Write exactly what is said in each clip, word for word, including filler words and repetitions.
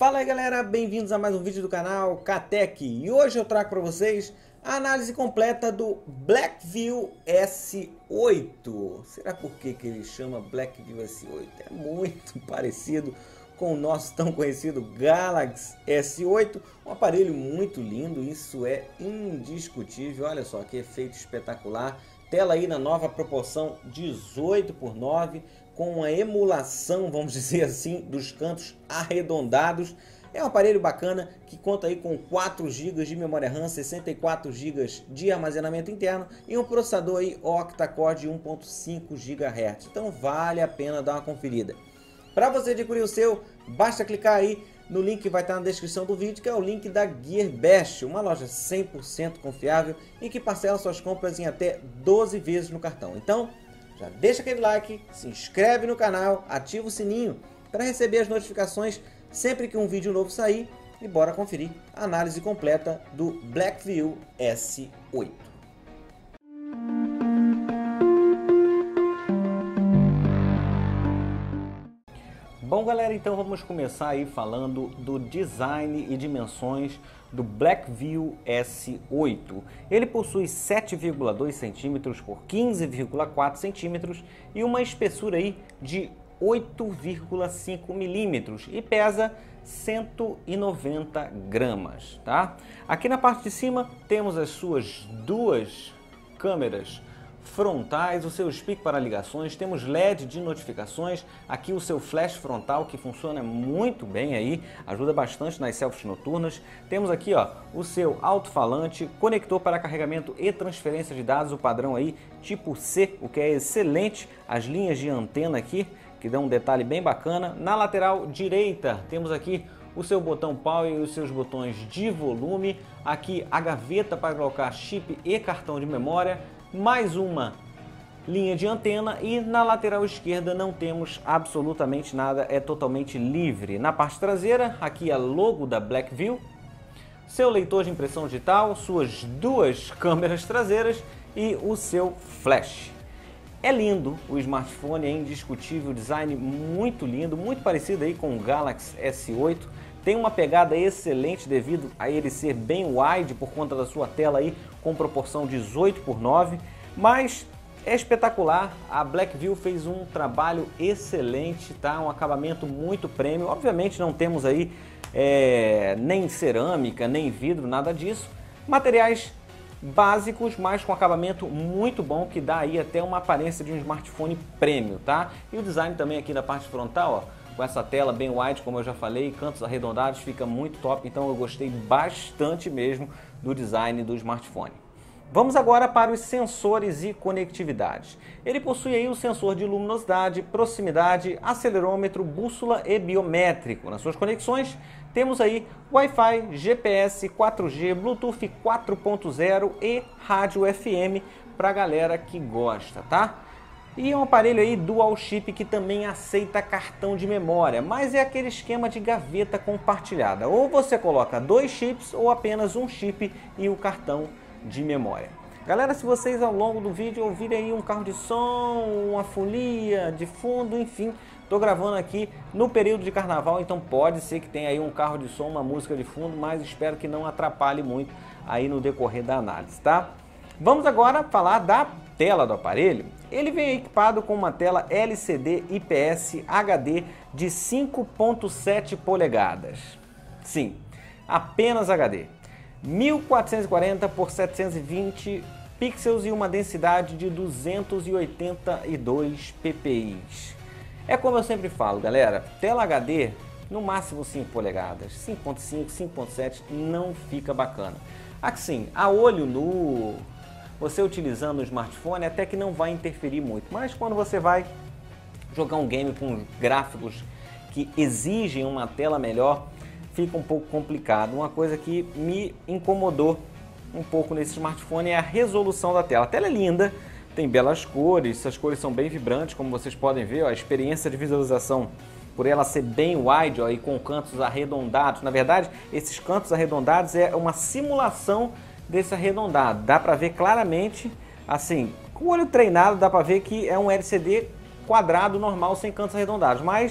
Fala aí galera, bem-vindos a mais um vídeo do canal Katec e hoje eu trago para vocês a análise completa do Blackview S oito. Será por que que ele chama Blackview S oito? É muito parecido com o nosso tão conhecido Galaxy S oito, um aparelho muito lindo, isso é indiscutível. Olha só que efeito espetacular, tela aí na nova proporção dezoito por nove, com a emulação, vamos dizer assim, dos cantos arredondados. É um aparelho bacana que conta aí com quatro gigas de memória RAM, sessenta e quatro gigas de armazenamento interno e um processador aí octa-core de um ponto cinco gigahertz. Então vale a pena dar uma conferida. Para você adquirir o seu, basta clicar aí no link que vai estar na descrição do vídeo, que é o link da Gearbest, uma loja cem por cento confiável e que parcela suas compras em até doze vezes no cartão. Então, já deixa aquele like, se inscreve no canal, ativa o sininho para receber as notificações sempre que um vídeo novo sair e bora conferir a análise completa do Blackview S oito. Bom galera, então vamos começar aí falando do design e dimensões do Blackview S oito. Ele possui sete vírgula dois centímetros por quinze vírgula quatro centímetros e uma espessura aí de oito vírgula cinco milímetros e pesa cento e noventa gramas, tá? Aqui na parte de cima temos as suas duas câmeras frontais, o seu speak para ligações, temos L E D de notificações, aqui o seu flash frontal que funciona muito bem aí, ajuda bastante nas selfies noturnas. Temos aqui ó, o seu alto-falante, conector para carregamento e transferência de dados, o padrão aí tipo C, o que é excelente, as linhas de antena aqui que dão um detalhe bem bacana. Na lateral direita temos aqui o seu botão power e os seus botões de volume, aqui a gaveta para colocar chip e cartão de memória, mais uma linha de antena e na lateral esquerda não temos absolutamente nada, é totalmente livre. Na parte traseira, aqui a logo da Blackview, seu leitor de impressão digital, suas duas câmeras traseiras e o seu flash. É lindo o smartphone, é indiscutível, design muito lindo, muito parecido aí com o Galaxy S oito. Tem uma pegada excelente devido a ele ser bem wide por conta da sua tela aí com proporção dezoito por nove, mas é espetacular. A Blackview fez um trabalho excelente, tá? Um acabamento muito premium. Obviamente não temos aí é, nem cerâmica, nem vidro, nada disso. Materiais básicos, mas com acabamento muito bom, que dá aí até uma aparência de um smartphone premium, tá? E o design também aqui na parte frontal, ó, com essa tela bem wide, como eu já falei, cantos arredondados, fica muito top, então eu gostei bastante mesmo do design do smartphone. Vamos agora para os sensores e conectividade. Ele possui aí o sensor de luminosidade, proximidade, acelerômetro, bússola e biométrico. Nas suas conexões temos aí Wi-Fi, G P S, quatro G, Bluetooth quatro ponto zero e rádio F M para a galera que gosta, tá? E é um aparelho aí dual chip que também aceita cartão de memória, mas é aquele esquema de gaveta compartilhada. Ou você coloca dois chips ou apenas um chip e o cartão de memória. Galera, se vocês ao longo do vídeo ouvirem aí um carro de som, uma folia de fundo, enfim, tô gravando aqui no período de carnaval, então pode ser que tenha aí um carro de som, uma música de fundo, mas espero que não atrapalhe muito aí no decorrer da análise, tá? Vamos agora falar da tela do aparelho. Ele vem equipado com uma tela L C D I P S H D de cinco ponto sete polegadas. Sim, apenas H D. mil quatrocentos e quarenta por setecentos e vinte pixels e uma densidade de duzentos e oitenta e dois ppi. É como eu sempre falo, galera, tela H D no máximo cinco polegadas, cinco ponto cinco, cinco ponto sete não fica bacana. Assim, a olho nu, você utilizando o smartphone até que não vai interferir muito, mas quando você vai jogar um game com gráficos que exigem uma tela melhor, fica um pouco complicado. Uma coisa que me incomodou um pouco nesse smartphone é a resolução da tela. A tela é linda, tem belas cores, essas cores são bem vibrantes, como vocês podem ver, ó, a experiência de visualização, por ela ser bem wide, ó, e com cantos arredondados. Na verdade, esses cantos arredondados é uma simulação desse arredondado. Dá para ver claramente, assim, com o olho treinado, dá para ver que é um L C D quadrado normal, sem cantos arredondados, mas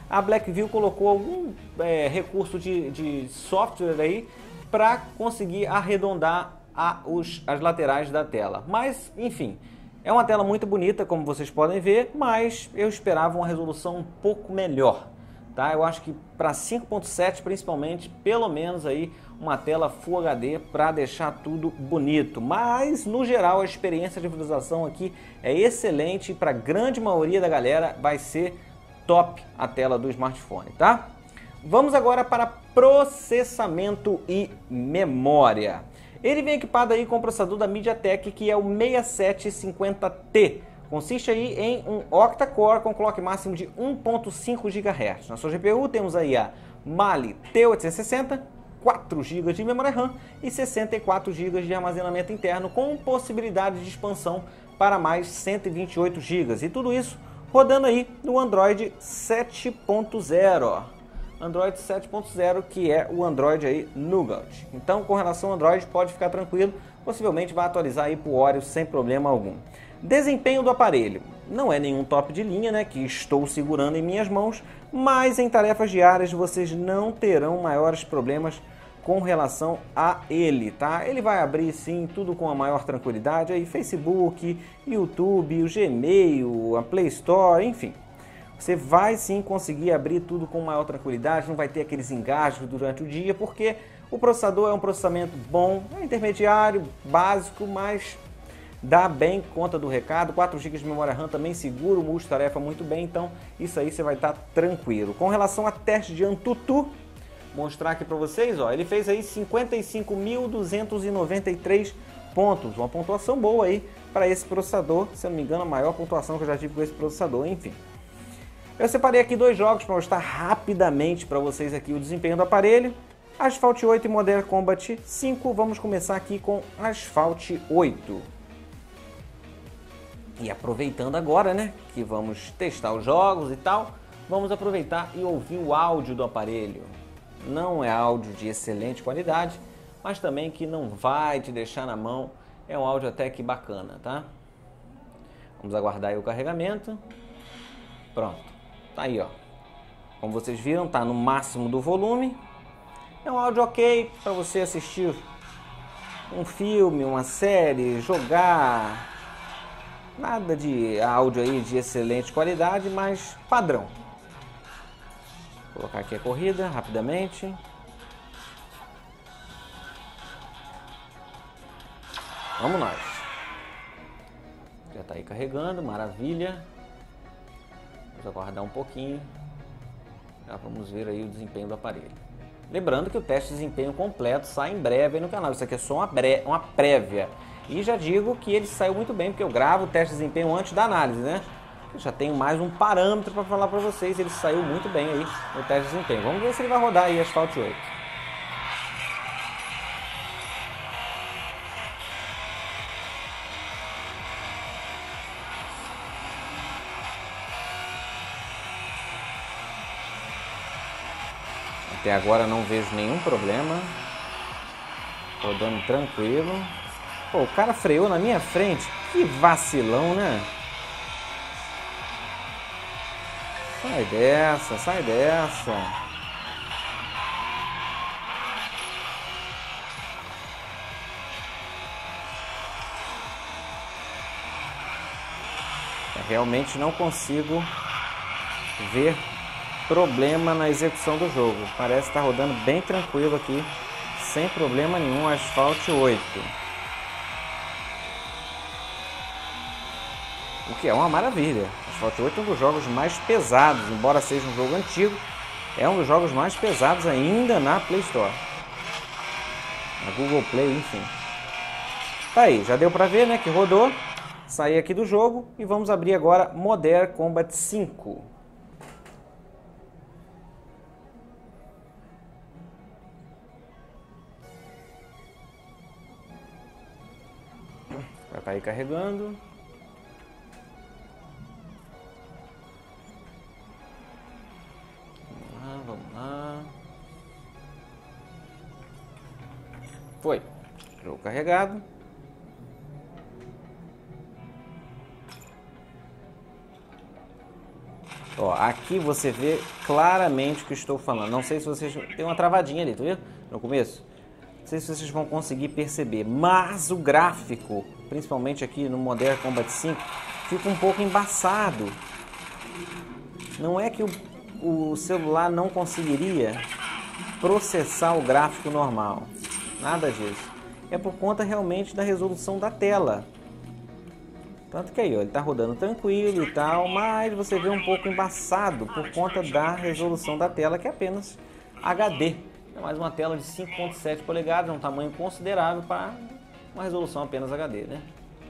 a Blackview colocou algum é, recurso de, de software aí para conseguir arredondar a, os, as laterais da tela. Mas, enfim, é uma tela muito bonita, como vocês podem ver, mas eu esperava uma resolução um pouco melhor. Tá? Eu acho que para cinco ponto sete, principalmente, pelo menos aí uma tela Full H D para deixar tudo bonito. Mas, no geral, a experiência de visualização aqui é excelente e para a grande maioria da galera vai ser top a tela do smartphone, tá? Vamos agora para processamento e memória. Ele vem equipado aí com o processador da MediaTek, que é o sessenta e sete cinquenta T. Consiste aí em um octa-core com clock máximo de um ponto cinco gigahertz. Na sua G P U temos aí a Mali T oitocentos e sessenta, quatro gigas de memória RAM e sessenta e quatro gigas de armazenamento interno, com possibilidade de expansão para mais cento e vinte e oito gigas. E tudo isso rodando aí no Android sete ponto zero. Android sete ponto zero, que é o Android aí Nougat. Então, com relação ao Android, pode ficar tranquilo, possivelmente vai atualizar aí para o Oreo sem problema algum. Desempenho do aparelho. Não é nenhum top de linha, né, que estou segurando em minhas mãos, mas em tarefas diárias vocês não terão maiores problemas com relação a ele, tá? Ele vai abrir sim tudo com a maior tranquilidade, aí Facebook, YouTube, o Gmail, a Play Store, enfim. Você vai sim conseguir abrir tudo com maior tranquilidade, não vai ter aqueles engasgos durante o dia, porque o processador é um processamento bom, é intermediário, básico, mas dá bem conta do recado. quatro gigas de memória RAM também segura o multitarefa muito bem, então isso aí você vai estar tranquilo. Com relação a teste de AnTuTu, mostrar aqui para vocês, ó, ele fez aí cinquenta e cinco mil duzentos e noventa e três pontos, uma pontuação boa aí para esse processador, se eu não me engano a maior pontuação que eu já tive com esse processador, enfim. Eu separei aqui dois jogos para mostrar rapidamente para vocês aqui o desempenho do aparelho. Asphalt oito e Modern Combat cinco. Vamos começar aqui com Asphalt oito. E aproveitando agora, né, que vamos testar os jogos e tal, vamos aproveitar e ouvir o áudio do aparelho. Não é áudio de excelente qualidade, mas também que não vai te deixar na mão. É um áudio até que bacana, tá? Vamos aguardar aí o carregamento. Pronto. Tá aí, ó. Como vocês viram, tá no máximo do volume. É um áudio ok para você assistir um filme, uma série, jogar. Nada de áudio aí de excelente qualidade, mas padrão. Vou colocar aqui a corrida rapidamente. Vamos nós. Já tá aí carregando, maravilha. Vamos aguardar um pouquinho. Já vamos ver aí o desempenho do aparelho. Lembrando que o teste de desempenho completo sai em breve aí no canal. Isso aqui é só uma, bre... uma prévia. E já digo que ele saiu muito bem, porque eu gravo o teste de desempenho antes da análise, né? Eu já tenho mais um parâmetro para falar para vocês. Ele saiu muito bem aí no teste de desempenho. Vamos ver se ele vai rodar aí Asphalt oito. Até agora não vejo nenhum problema. Rodando tranquilo. Pô, o cara freou na minha frente. Que vacilão, né? Sai dessa, sai dessa. Eu realmente não consigo ver problema na execução do jogo. Parece estar rodando bem tranquilo aqui, sem problema nenhum, Asphalt oito. O que é uma maravilha. Asphalt oito é um dos jogos mais pesados, embora seja um jogo antigo, é um dos jogos mais pesados ainda na Play Store, na Google Play, enfim. Tá aí, já deu pra ver, né, que rodou. Saí aqui do jogo e vamos abrir agora Modern Combat cinco. Já tá aí carregando. Vamos lá, vamos lá. Foi. Jogo carregado. Ó, aqui você vê claramente o que eu estou falando. Não sei se vocês... Tem uma travadinha ali, tá vendo? No começo. Não sei se vocês vão conseguir perceber. Mas o gráfico, principalmente aqui no Modern Combat cinco, fica um pouco embaçado. Não é que o, o celular não conseguiria processar o gráfico normal. Nada disso. É por conta realmente da resolução da tela. Tanto que aí, ó, ele tá rodando tranquilo e tal, mas você vê um pouco embaçado por conta da resolução da tela, que é apenas H D. É mais uma tela de cinco ponto sete polegadas, é um tamanho considerável para uma resolução apenas H D, né?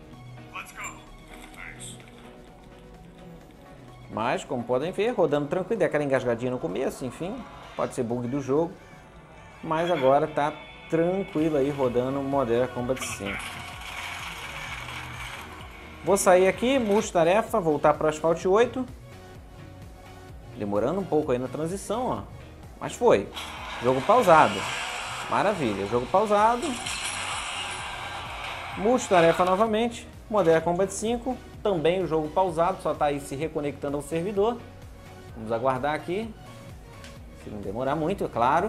Mas, como podem ver, rodando tranquilo, é aquela engasgadinha no começo, enfim, pode ser bug do jogo, mas agora tá tranquilo aí rodando Modern Combat cinco. Vou sair aqui, multitarefa, voltar para o Asphalt oito. Demorando um pouco aí na transição, ó. Mas foi. Jogo pausado. Maravilha. Jogo pausado. Multitarefa novamente. Modern Combat cinco. Também o jogo pausado, só está aí se reconectando ao servidor. Vamos aguardar aqui. Se não demorar muito, é claro.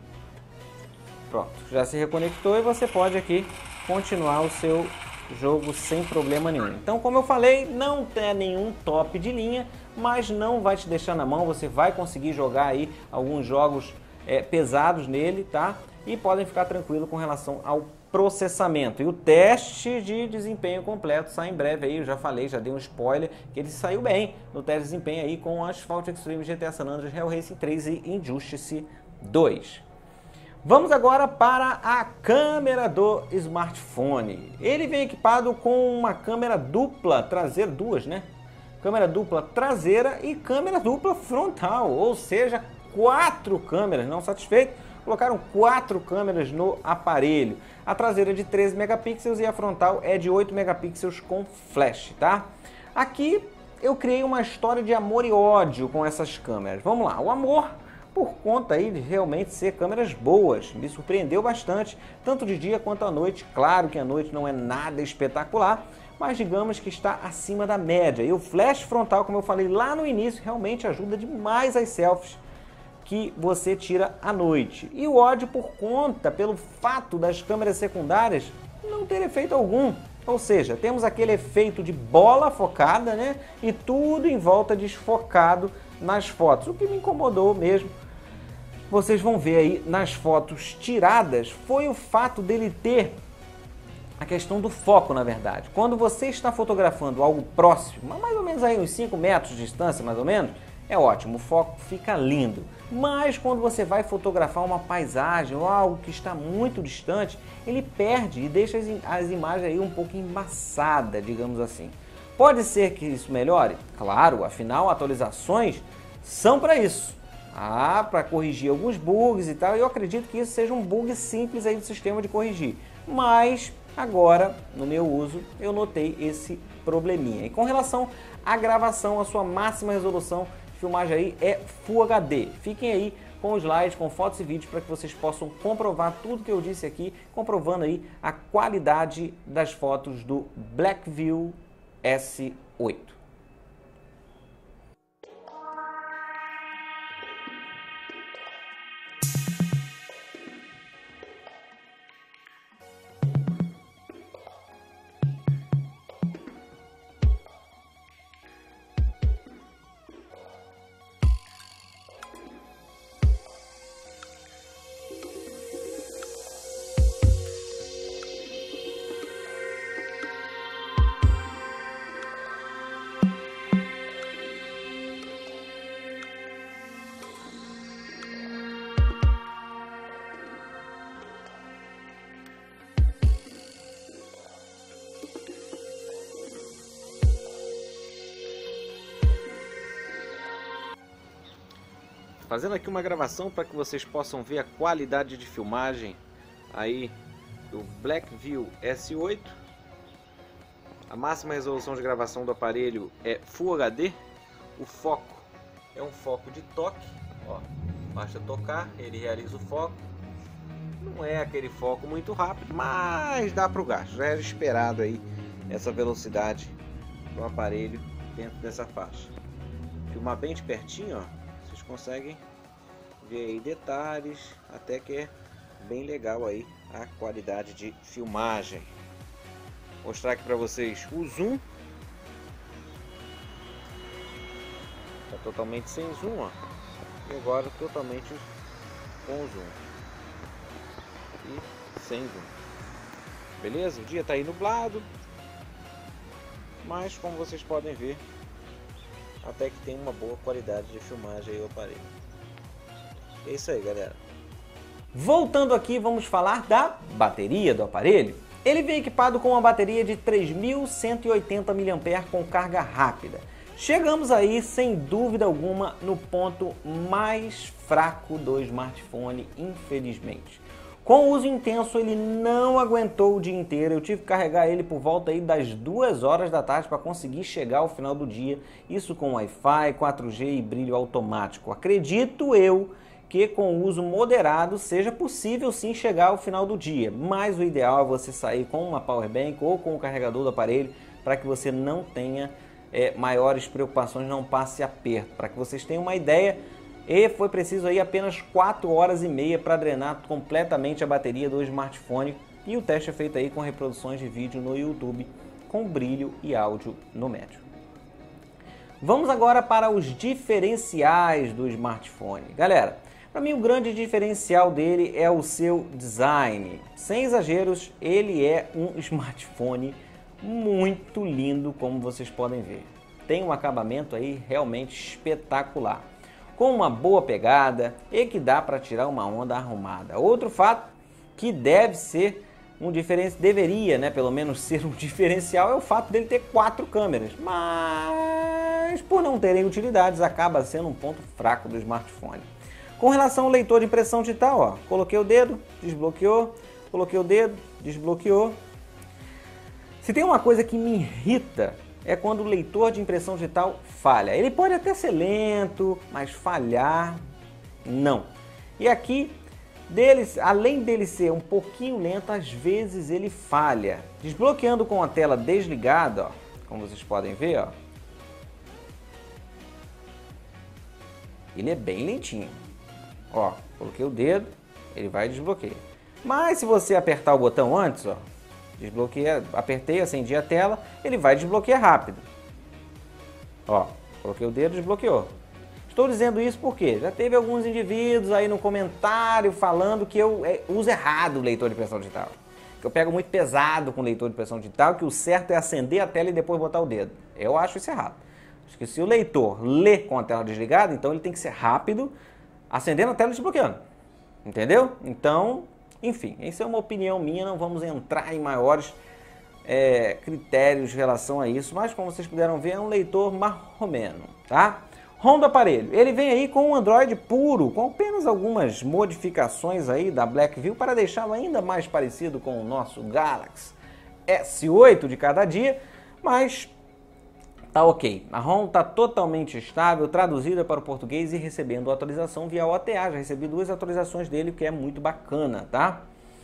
Pronto. Já se reconectou e você pode aqui continuar o seu jogo sem problema nenhum. Então, como eu falei, não tem nenhum top de linha, mas não vai te deixar na mão. Você vai conseguir jogar aí alguns jogos é, pesados nele, tá? E podem ficar tranquilo com relação ao processamento. E o teste de desempenho completo sai em breve aí. Eu já falei, já dei um spoiler, que ele saiu bem no teste de desempenho aí com Asphalt Extreme, G T A San Andreas, Hell Racing três e Injustice dois. Vamos agora para a câmera do smartphone. Ele vem equipado com uma câmera dupla traseira, duas, né? Câmera dupla traseira e câmera dupla frontal, ou seja, quatro câmeras. Não satisfeito, colocaram quatro câmeras no aparelho. A traseira é de treze megapixels e a frontal é de oito megapixels com flash, tá? Aqui eu criei uma história de amor e ódio com essas câmeras. Vamos lá, o amor por conta aí de realmente ser câmeras boas, me surpreendeu bastante, tanto de dia quanto à noite. Claro que a noite não é nada espetacular, mas digamos que está acima da média. E o flash frontal, como eu falei lá no início, realmente ajuda demais as selfies que você tira à noite. E o ódio por conta, pelo fato das câmeras secundárias não ter efeito algum. Ou seja, temos aquele efeito de bola focada, né? E tudo em volta desfocado nas fotos. O que me incomodou mesmo, vocês vão ver aí nas fotos tiradas, foi o fato dele ter a questão do foco, na verdade. Quando você está fotografando algo próximo, mais ou menos aí uns cinco metros de distância, mais ou menos, é ótimo, o foco fica lindo. Mas quando você vai fotografar uma paisagem ou algo que está muito distante, ele perde e deixa as, as imagens aí um pouco embaçadas, digamos assim. Pode ser que isso melhore? Claro, afinal, atualizações são para isso. Ah, para corrigir alguns bugs e tal. Eu acredito que isso seja um bug simples aí do sistema de corrigir. Mas agora, no meu uso, eu notei esse probleminha. E com relação à gravação, a sua máxima resolução de filmagem aí é Full H D. Fiquem aí com os slides, com fotos e vídeos para que vocês possam comprovar tudo que eu disse aqui, comprovando aí a qualidade das fotos do Blackview S oito. Fazendo aqui uma gravação para que vocês possam ver a qualidade de filmagem aí do Blackview S oito. A máxima resolução de gravação do aparelho é Full H D. O foco é um foco de toque, ó, basta tocar, ele realiza o foco. Não é aquele foco muito rápido, mas dá para o gasto. Já era esperado aí essa velocidade do aparelho dentro dessa faixa. filmar bem de pertinho, ó, vocês conseguem ver aí detalhes, até que é bem legal aí a qualidade de filmagem. Vou mostrar aqui para vocês o zoom. Tá totalmente sem zoom, ó. E agora totalmente com zoom. E sem zoom. Beleza? O dia tá aí nublado, mas como vocês podem ver, até que tem uma boa qualidade de filmagem aí o aparelho. É isso aí, galera. Voltando aqui, vamos falar da bateria do aparelho. Ele vem equipado com uma bateria de três mil cento e oitenta miliampères-hora com carga rápida. Chegamos aí, sem dúvida alguma, no ponto mais fraco do smartphone, infelizmente. Com o uso intenso, ele não aguentou o dia inteiro. Eu tive que carregar ele por volta aí das duas horas da tarde para conseguir chegar ao final do dia. Isso com Wi-Fi, quatro G e brilho automático. Acredito eu que com o uso moderado seja possível sim chegar ao final do dia. Mas o ideal é você sair com uma power bank ou com o carregador do aparelho para que você não tenha é, maiores preocupações, não passe aperto. Para que vocês tenham uma ideia, e foi preciso aí apenas quatro horas e meia para drenar completamente a bateria do smartphone. E o teste é feito aí com reproduções de vídeo no YouTube com brilho e áudio no médio. Vamos agora para os diferenciais do smartphone. Galera, para mim o grande diferencial dele é o seu design. Sem exageros, ele é um smartphone muito lindo, como vocês podem ver. Tem um acabamento aí realmente espetacular, com uma boa pegada e que dá para tirar uma onda arrumada. Outro fato que deve ser um diferencial, deveria, né, pelo menos ser um diferencial, é o fato dele ter quatro câmeras, mas por não terem utilidades acaba sendo um ponto fraco do smartphone. Com relação ao leitor de impressão digital, ó, coloquei o dedo, desbloqueou, coloquei o dedo, desbloqueou. Se tem uma coisa que me irrita é quando o leitor de impressão digital falha. Ele pode até ser lento, mas falhar, não. E aqui, deles, além dele ser um pouquinho lento, às vezes ele falha. Desbloqueando com a tela desligada, ó, como vocês podem ver, ó, ele é bem lentinho. Ó, coloquei o dedo, ele vai desbloquear. Mas se você apertar o botão antes, ó, desbloqueia, apertei, acendi a tela, ele vai desbloquear rápido. Ó, coloquei o dedo, desbloqueou. Estou dizendo isso porque já teve alguns indivíduos aí no comentário falando que eu é, uso errado o leitor de impressão digital. Que eu pego muito pesado com o leitor de impressão digital, que o certo é acender a tela e depois botar o dedo. Eu acho isso errado. Acho que se o leitor lê com a tela desligada, então ele tem que ser rápido, acendendo a tela e desbloqueando. Entendeu? Então, enfim, isso é uma opinião minha, não vamos entrar em maiores é, critérios em relação a isso, mas como vocês puderam ver, é um leitor marromeno, tá? ROM do aparelho, ele vem aí com um Android puro, com apenas algumas modificações aí da Blackview para deixá-lo ainda mais parecido com o nosso Galaxy S oito de cada dia, mas tá ok. A ROM tá totalmente estável, traduzida para o português e recebendo atualização via O T A. Já recebi duas atualizações dele, o que é muito bacana, tá?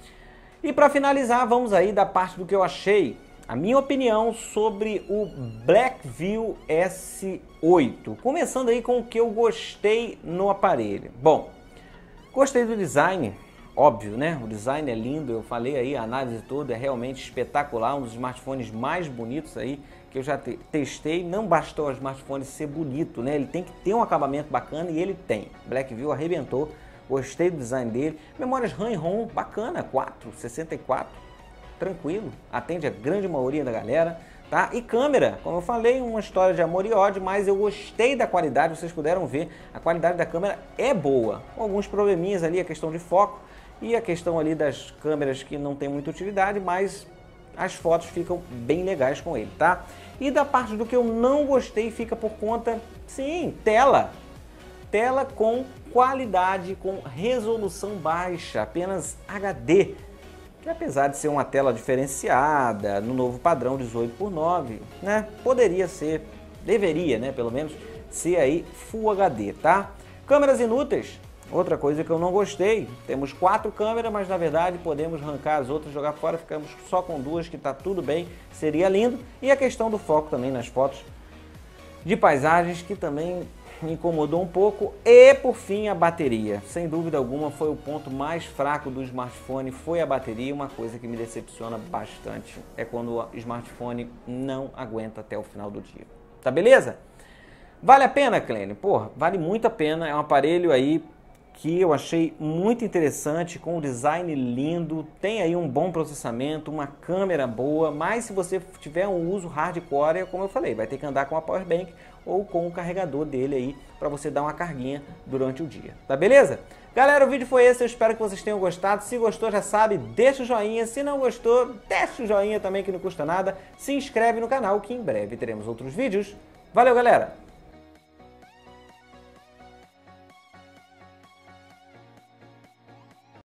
E para finalizar, vamos aí da parte do que eu achei, a minha opinião sobre o Blackview S oito. Começando aí com o que eu gostei no aparelho. Bom, gostei do design, óbvio, né? O design é lindo, eu falei aí, a análise toda é realmente espetacular, um dos smartphones mais bonitos aí que eu já te testei. Não bastou o smartphone ser bonito, né? Ele tem que ter um acabamento bacana e ele tem. Blackview arrebentou, gostei do design dele. Memórias RAM e ROM bacana, quatro, sessenta e quatro, tranquilo, atende a grande maioria da galera, tá? E câmera, como eu falei, uma história de amor e ódio, mas eu gostei da qualidade, vocês puderam ver, a qualidade da câmera é boa. Com alguns probleminhas ali, a questão de foco e a questão ali das câmeras que não tem muita utilidade, mas as fotos ficam bem legais com ele, tá? E da parte do que eu não gostei fica por conta, sim, tela. Tela com qualidade, com resolução baixa, apenas H D. Que apesar de ser uma tela diferenciada, no novo padrão dezoito por nove, né? Poderia ser, deveria, né, pelo menos, ser aí Full H D, tá? Câmeras inúteis. Outra coisa que eu não gostei, temos quatro câmeras, mas na verdade podemos arrancar as outras, jogar fora, ficamos só com duas, que tá tudo bem, seria lindo. E a questão do foco também nas fotos, de paisagens que também me incomodou um pouco. E por fim, a bateria. Sem dúvida alguma foi o ponto mais fraco do smartphone, foi a bateria. Uma coisa que me decepciona bastante é quando o smartphone não aguenta até o final do dia. Tá beleza? Vale a pena, Clênio? Porra, vale muito a pena. É um aparelho aí que eu achei muito interessante, com um design lindo, tem aí um bom processamento, uma câmera boa, mas se você tiver um uso hardcore, como eu falei, vai ter que andar com a power bank ou com o carregador dele aí, para você dar uma carguinha durante o dia, tá beleza? Galera, o vídeo foi esse, eu espero que vocês tenham gostado. Se gostou, já sabe, deixa o joinha. Se não gostou, deixa o joinha também, que não custa nada. Se inscreve no canal, que em breve teremos outros vídeos. Valeu, galera!